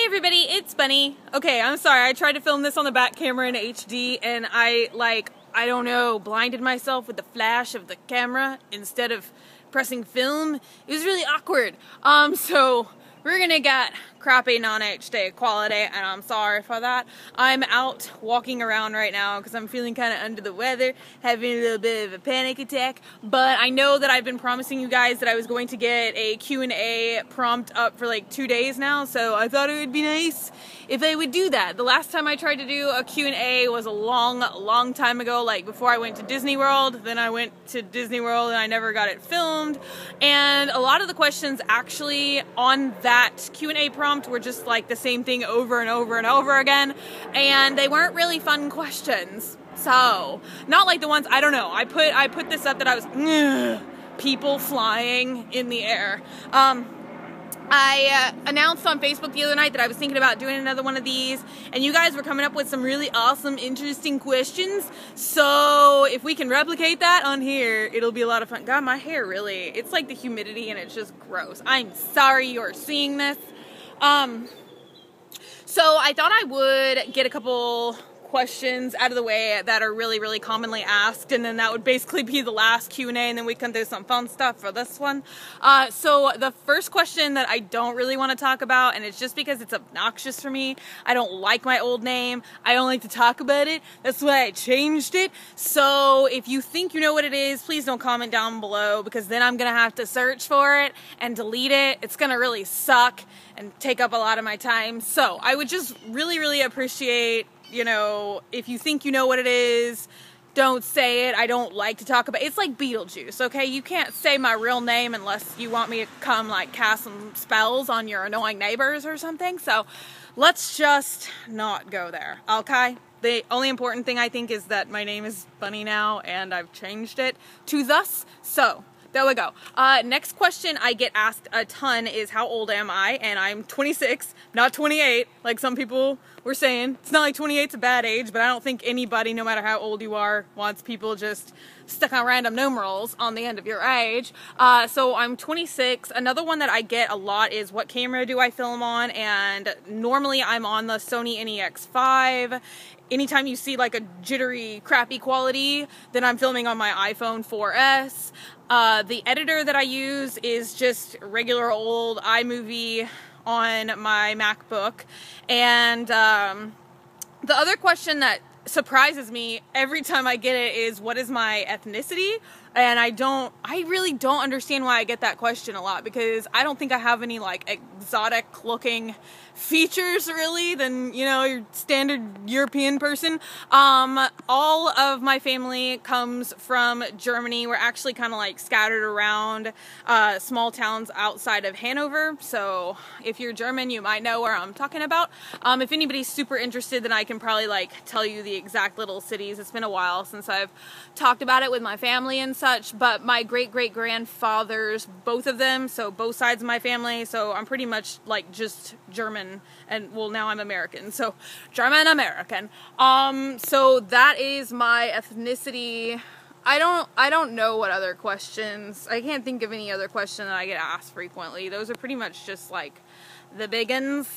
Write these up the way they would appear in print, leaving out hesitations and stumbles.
Hey everybody, it's Bunny. Okay, I'm sorry, I tried to film this on the back camera in HD and I don't know, blinded myself with the flash of the camera instead of pressing film. It was really awkward. So we're gonna get crappy non-HD quality and I'm sorry for that. I'm out walking around right now because I'm feeling kind of under the weather, having a little bit of a panic attack, but I know that I've been promising you guys that I was going to get a Q&A prompt up for like 2 days now, so I thought it would be nice if I would do that. The last time I tried to do a Q&A was a long time ago, like before I went to Disney World. Then I went to Disney World and I never got it filmed, and a lot of the questions actually on that Q&A prompt were just like the same thing over and over and over again, and they weren't really fun questions. So, not like the ones, I don't know, I put this up that I was, people flying in the air. I announced on Facebook the other night that I was thinking about doing another one of these, and you guys were coming up with some really awesome, interesting questions, so if we can replicate that on here, it'll be a lot of fun. God, my hair really, it's like the humidity and it's just gross. I'm sorry you're seeing this. So I thought I would get a couple questions out of the way that are really commonly asked, and then that would basically be the last Q&A, and then we can do some fun stuff for this one. So the first question that I don't really want to talk about, and it's just because it's obnoxious for me. I don't like my old name. I don't like to talk about it. That's why I changed it. So if you think you know what it is, please don't comment down below, because then I'm gonna have to search for it and delete it. It's gonna really suck and take up a lot of my time. So I would just really appreciate, you know, if you think you know what it is, don't say it. I don't like to talk about it. It's like Beetlejuice, okay? You can't say my real name unless you want me to come like cast some spells on your annoying neighbors or something. So let's just not go there, okay? The only important thing I think is that my name is Bunny now and I've changed it to thus. So there we go. Next question I get asked a ton is how old am I? And I'm 26, not 28, like some people were saying. It's not like 28's a bad age, but I don't think anybody, no matter how old you are, wants people just stuck on random numerals on the end of your age. So I'm 26. Another one that I get a lot is what camera do I film on? And normally I'm on the Sony NEX5. Anytime you see like a jittery, crappy quality, then I'm filming on my iPhone 4S. The editor that I use is just regular old iMovie on my MacBook. And the other question that surprises me every time I get it is, what is my ethnicity? And I really don't understand why I get that question a lot, because I don't think I have any like exotic looking features really than, you know, your standard European person. All of my family comes from Germany. We're actually kind of like scattered around small towns outside of Hanover. So if you're German, you might know where I'm talking about. If anybody's super interested, then I can probably like tell you the exact little cities. It's been a while since I've talked about it with my family and such, but my great-great-grandfathers, both of them, so both sides of my family, so I'm pretty much like just German, and well, now I'm American, so German American. So that is my ethnicity. I don't know what other questions, I can't think of any other question that I get asked frequently. Those are pretty much just like the big uns.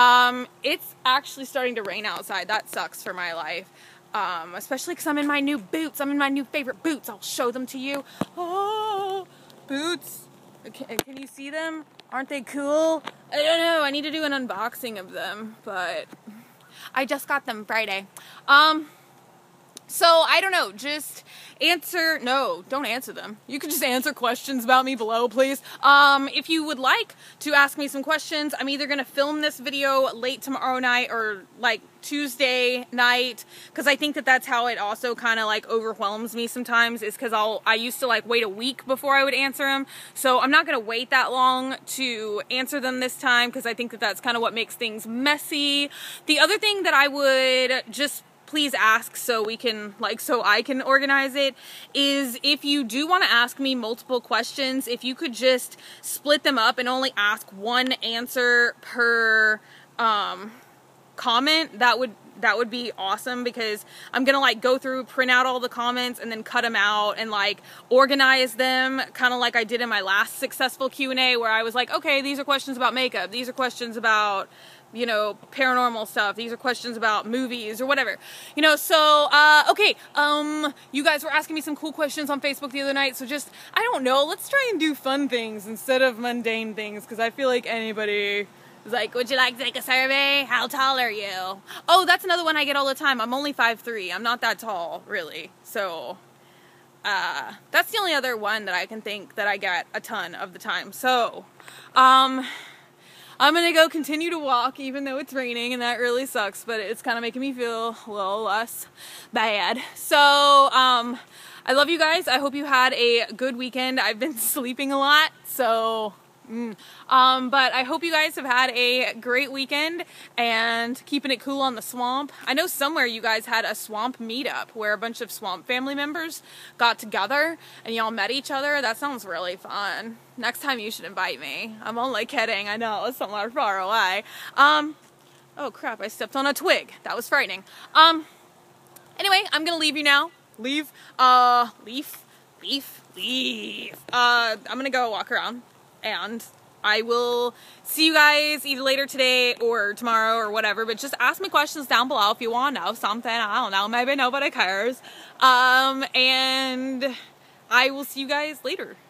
It's actually starting to rain outside. That sucks for my life. Especially because I'm in my new boots. I'm in my new favorite boots. I'll show them to you. Oh, boots. Okay, can you see them? Aren't they cool? I don't know. I need to do an unboxing of them, but I just got them Friday. So I don't know, just don't answer them. You can just answer questions about me below, please. If you would like to ask me some questions, I'm either going to film this video late tomorrow night or like Tuesday night, because I think that that's how it also kind of like overwhelms me sometimes, is because I used to like wait a week before I would answer them. So I'm not going to wait that long to answer them this time, because I think that that's kind of what makes things messy. The other thing that I would just please ask so I can organize it is, if you do want to ask me multiple questions, if you could just split them up and only ask one answer per comment, that would be awesome, because I'm gonna like go through, print out all the comments, and then cut them out and like organize them, kind of like I did in my last successful Q&A, where I was like, okay, these are questions about makeup, these are questions about you know, paranormal stuff. These are questions about movies or whatever. You know, so, okay, you guys were asking me some cool questions on Facebook the other night, so just, I don't know, let's try and do fun things instead of mundane things, because I feel like anybody is like, would you like to take a survey? How tall are you? Oh, that's another one I get all the time. I'm only 5'3". I'm not that tall, really. So, that's the only other one that I can think that I get a ton of the time. So, I'm gonna go continue to walk even though it's raining, and that really sucks, but it's kind of making me feel a little less bad. So, I love you guys. I hope you had a good weekend. I've been sleeping a lot, so, but I hope you guys have had a great weekend and keeping it cool on the swamp. I know somewhere you guys had a swamp meetup where a bunch of swamp family members got together and y'all met each other. That sounds really fun. Next time you should invite me. I'm only kidding. I know it's somewhere far away. Oh crap, I stepped on a twig. That was frightening. Anyway, I'm gonna leave you now. Leave. I'm gonna go walk around. And I will see you guys either later today or tomorrow or whatever, but just ask me questions down below if you want to know something. I don't know, maybe nobody cares. And I will see you guys later.